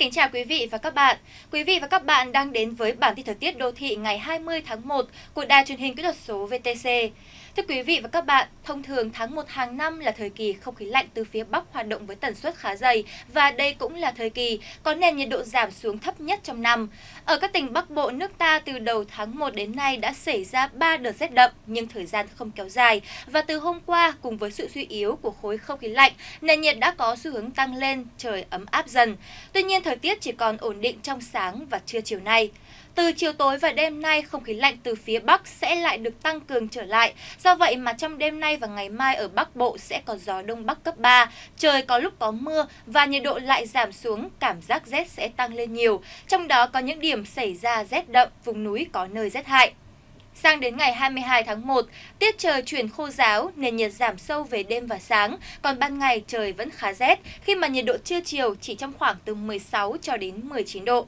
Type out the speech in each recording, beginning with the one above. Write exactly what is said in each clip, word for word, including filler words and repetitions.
kính chào quý vị và các bạn. Quý vị và các bạn đang đến với bản tin thời tiết đô thị ngày hai mươi tháng một của Đài truyền hình kỹ thuật số vê tê xê. Thưa quý vị và các bạn, thông thường tháng một hàng năm là thời kỳ không khí lạnh từ phía Bắc hoạt động với tần suất khá dày và đây cũng là thời kỳ có nền nhiệt độ giảm xuống thấp nhất trong năm. Ở các tỉnh Bắc Bộ nước ta từ đầu tháng một đến nay đã xảy ra ba đợt rét đậm nhưng thời gian không kéo dài và từ hôm qua cùng với sự suy yếu của khối không khí lạnh, nền nhiệt đã có xu hướng tăng lên, trời ấm áp dần. Tuy nhiên thời tiết chỉ còn ổn định trong sáng và trưa chiều nay. Từ chiều tối và đêm nay, không khí lạnh từ phía Bắc sẽ lại được tăng cường trở lại. Do vậy mà trong đêm nay và ngày mai ở Bắc Bộ sẽ có gió Đông Bắc cấp ba, trời có lúc có mưa và nhiệt độ lại giảm xuống, cảm giác rét sẽ tăng lên nhiều. Trong đó có những điểm xảy ra rét đậm, vùng núi có nơi rét hại. Sang đến ngày hai mươi hai tháng một, tiết trời chuyển khô ráo, nền nhiệt giảm sâu về đêm và sáng, còn ban ngày trời vẫn khá rét khi mà nhiệt độ trưa chiều chỉ trong khoảng từ mười sáu cho đến mười chín độ.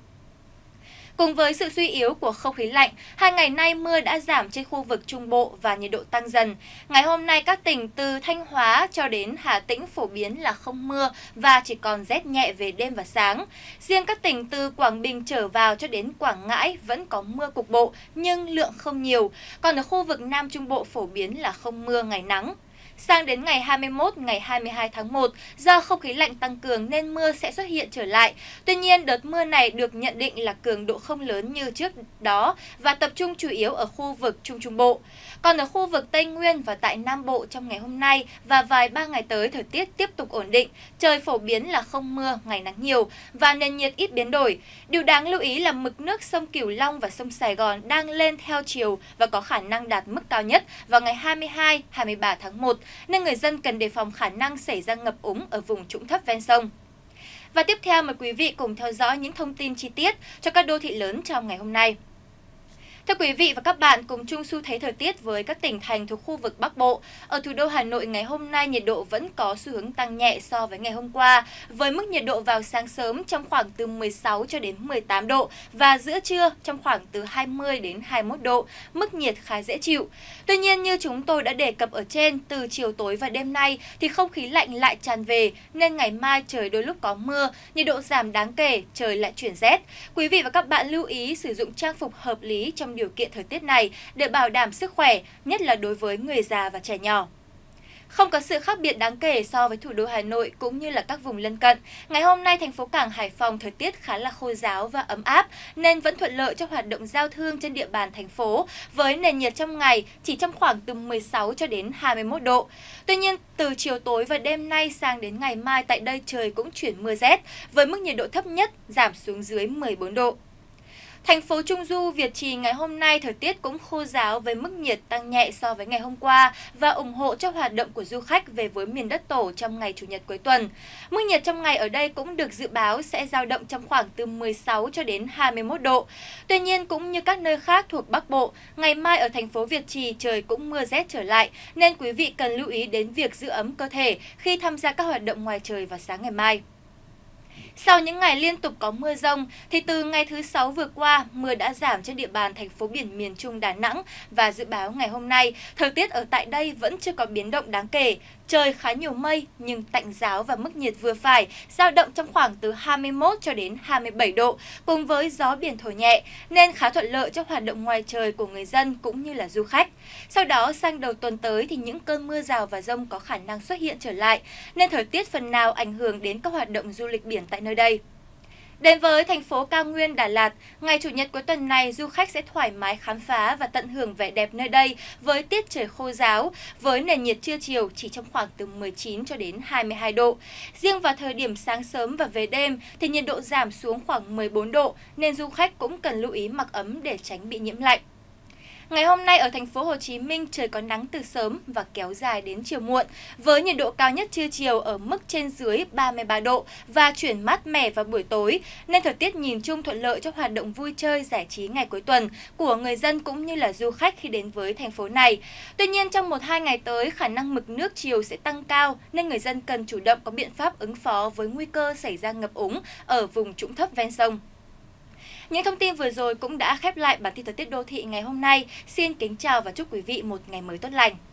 Cùng với sự suy yếu của không khí lạnh, hai ngày nay mưa đã giảm trên khu vực Trung Bộ và nhiệt độ tăng dần. Ngày hôm nay các tỉnh từ Thanh Hóa cho đến Hà Tĩnh phổ biến là không mưa và chỉ còn rét nhẹ về đêm và sáng. Riêng các tỉnh từ Quảng Bình trở vào cho đến Quảng Ngãi vẫn có mưa cục bộ nhưng lượng không nhiều. Còn ở khu vực Nam Trung Bộ phổ biến là không mưa, ngày nắng. Sang đến ngày hai mươi mốt, ngày hai mươi hai tháng một, do không khí lạnh tăng cường nên mưa sẽ xuất hiện trở lại. Tuy nhiên, đợt mưa này được nhận định là cường độ không lớn như trước đó và tập trung chủ yếu ở khu vực Trung Trung Bộ. Còn ở khu vực Tây Nguyên và tại Nam Bộ trong ngày hôm nay và vài ba ngày tới thời tiết tiếp tục ổn định, trời phổ biến là không mưa, ngày nắng nhiều và nền nhiệt ít biến đổi. Điều đáng lưu ý là mực nước sông Cửu Long và sông Sài Gòn đang lên theo chiều và có khả năng đạt mức cao nhất vào ngày hai mươi hai, hai mươi ba tháng một. Nên người dân cần đề phòng khả năng xảy ra ngập úng ở vùng trũng thấp ven sông. Và tiếp theo mời quý vị cùng theo dõi những thông tin chi tiết cho các đô thị lớn trong ngày hôm nay. Thưa quý vị và các bạn, cùng chung xu thế thời tiết với các tỉnh thành thuộc khu vực Bắc Bộ. Ở thủ đô Hà Nội ngày hôm nay nhiệt độ vẫn có xu hướng tăng nhẹ so với ngày hôm qua, với mức nhiệt độ vào sáng sớm trong khoảng từ mười sáu cho đến mười tám độ và giữa trưa trong khoảng từ hai mươi đến hai mươi mốt độ, mức nhiệt khá dễ chịu. Tuy nhiên như chúng tôi đã đề cập ở trên, từ chiều tối và đêm nay thì không khí lạnh lại tràn về nên ngày mai trời đôi lúc có mưa, nhiệt độ giảm đáng kể, trời lại chuyển rét. Quý vị và các bạn lưu ý sử dụng trang phục hợp lý trong điều kiện thời tiết này để bảo đảm sức khỏe, nhất là đối với người già và trẻ nhỏ. Không có sự khác biệt đáng kể so với thủ đô Hà Nội cũng như là các vùng lân cận. Ngày hôm nay, thành phố Cảng Hải Phòng thời tiết khá là khô ráo và ấm áp nên vẫn thuận lợi cho hoạt động giao thương trên địa bàn thành phố với nền nhiệt trong ngày chỉ trong khoảng từ mười sáu cho đến hai mươi mốt độ. Tuy nhiên, từ chiều tối và đêm nay sang đến ngày mai tại đây trời cũng chuyển mưa rét với mức nhiệt độ thấp nhất giảm xuống dưới mười bốn độ. Thành phố Trung Du, Việt Trì ngày hôm nay thời tiết cũng khô ráo với mức nhiệt tăng nhẹ so với ngày hôm qua và ủng hộ cho hoạt động của du khách về với miền đất tổ trong ngày Chủ nhật cuối tuần. Mức nhiệt trong ngày ở đây cũng được dự báo sẽ dao động trong khoảng từ mười sáu cho đến hai mươi mốt độ. Tuy nhiên cũng như các nơi khác thuộc Bắc Bộ, ngày mai ở thành phố Việt Trì trời cũng mưa rét trở lại nên quý vị cần lưu ý đến việc giữ ấm cơ thể khi tham gia các hoạt động ngoài trời vào sáng ngày mai. Sau những ngày liên tục có mưa rông, thì từ ngày thứ Sáu vừa qua, mưa đã giảm trên địa bàn thành phố biển miền Trung Đà Nẵng và dự báo ngày hôm nay, thời tiết ở tại đây vẫn chưa có biến động đáng kể. Trời khá nhiều mây nhưng tạnh ráo và mức nhiệt vừa phải, dao động trong khoảng từ hai mươi mốt cho đến hai mươi bảy độ, cùng với gió biển thổi nhẹ, nên khá thuận lợi cho hoạt động ngoài trời của người dân cũng như là du khách. Sau đó sang đầu tuần tới thì những cơn mưa rào và dông có khả năng xuất hiện trở lại, nên thời tiết phần nào ảnh hưởng đến các hoạt động du lịch biển tại nơi đây. Đến với thành phố cao nguyên Đà Lạt, ngày Chủ nhật cuối tuần này, du khách sẽ thoải mái khám phá và tận hưởng vẻ đẹp nơi đây với tiết trời khô ráo, với nền nhiệt trưa chiều chỉ trong khoảng từ mười chín cho đến hai mươi hai độ. Riêng vào thời điểm sáng sớm và về đêm thì nhiệt độ giảm xuống khoảng mười bốn độ, nên du khách cũng cần lưu ý mặc ấm để tránh bị nhiễm lạnh. Ngày hôm nay ở thành phố Hồ Chí Minh trời có nắng từ sớm và kéo dài đến chiều muộn, với nhiệt độ cao nhất trưa chiều ở mức trên dưới ba mươi ba độ và chuyển mát mẻ vào buổi tối, nên thời tiết nhìn chung thuận lợi cho hoạt động vui chơi giải trí ngày cuối tuần của người dân cũng như là du khách khi đến với thành phố này. Tuy nhiên trong một hai ngày tới, khả năng mực nước chiều sẽ tăng cao nên người dân cần chủ động có biện pháp ứng phó với nguy cơ xảy ra ngập úng ở vùng trũng thấp ven sông. Những thông tin vừa rồi cũng đã khép lại bản tin thời tiết đô thị ngày hôm nay. Xin kính chào và chúc quý vị một ngày mới tốt lành.